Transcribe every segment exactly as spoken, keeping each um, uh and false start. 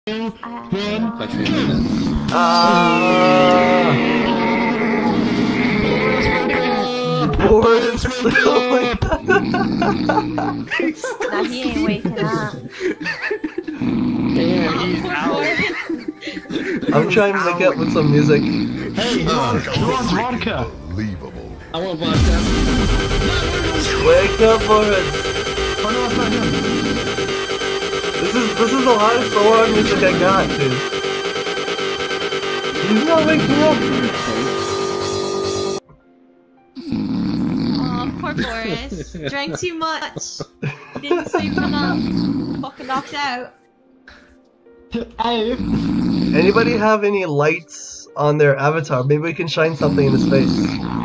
One. Like three minutes. Ah. Boris. Oh my god. Nah, he ain't waking up. Yeah, he's out. I'm trying to make up with some music. Hey, who wants, who wants vodka? Unbelievable. I want vodka. Wake up, Boris. Oh no, it's not him. This is this is the hardest alarm music I got, dude. He's not waking up. Oh, poor Boris. Drank too much. Didn't sleep enough. Fucking knocked out. Anybody have any lights on their avatar? Maybe we can shine something in his face.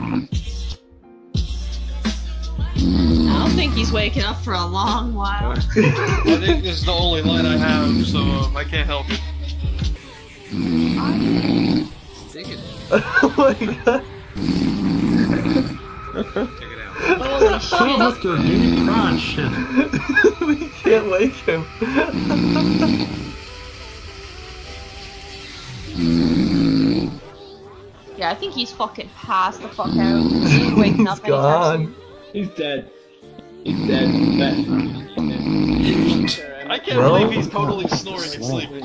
I don't think he's waking up for a long while. I think this is the only light I have, so I can't help it. Take it. Oh my god. Check it out. Holy Shut shit. up, your deep crunch. We can't wake him. Yeah, I think he's fucking passed the fuck out. He ain't waking up He's gone. He's dead. He's dead. He's dead. I can't Well. believe he's totally snoring and sleeping.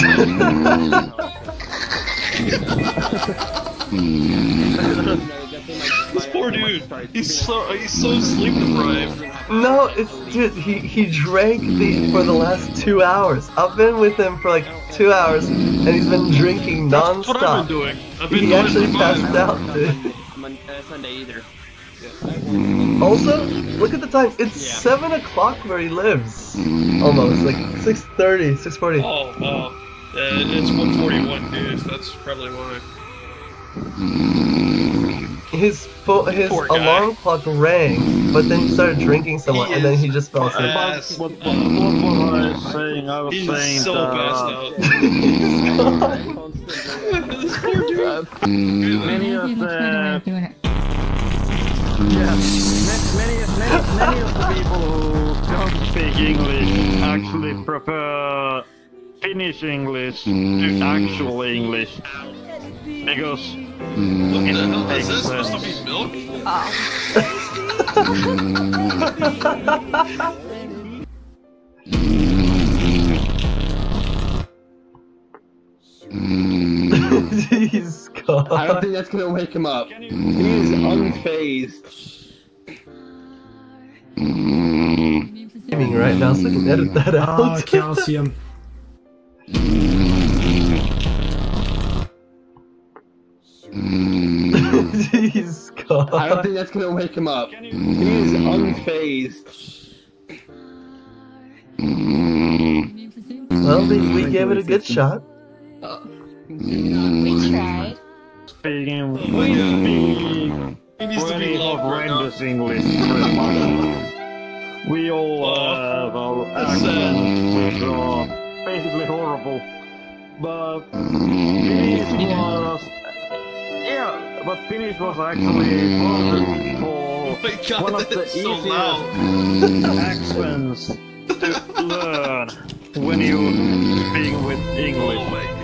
This poor dude. He's so he's so sleep deprived. No, it's dude. He he drank the for the last two hours. I've been with him for like two hours, and he's been drinking That's what I've non-stop. been doing. I've been He doing actually it for passed mine. out, dude. Sunday either. Also, look at the time. It's seven o'clock where he lives. Almost like six thirty, six forty. Oh, oh. Uh, it's one forty-one, dude. That's probably why. His fo his Poor guy. alarm clock rang, but then he started drinking so much, He and then is he just fell asleep. Ass. What, what, what was I saying? I was He's saying so that, passed uh, out. He's This poor dude. many of the doing it. yeah, many, many, many, many of the people who don't speak English actually prefer Finnish English to actual English because What the hell is this supposed to be milk? Oh. Jeez, God. I don't think that's gonna wake him up. He's unfazed. Gaming right now, so I can edit that ah, out. calcium. Jeez, God. I don't think that's gonna wake him up. He's unfazed. Well, we, we gave it a good shot. We tried. Speaking, we He needs to be speak loved right now. horrendous English. Pretty much. We all uh, have our that's sad. accents, which are basically horrible. But Finnish was, yeah, but Finnish was actually for Oh my god, one of the that's so easiest loud. accents to learn when you speak with English. Oh my